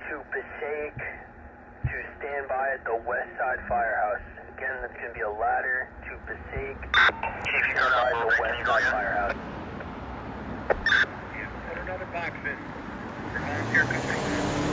to Passaic to stand by at the west side firehouse. Again, that's going to be a ladder to Passaic. Chief, you Stand by at the west side firehouse. Yeah, put another box in. For volunteer company.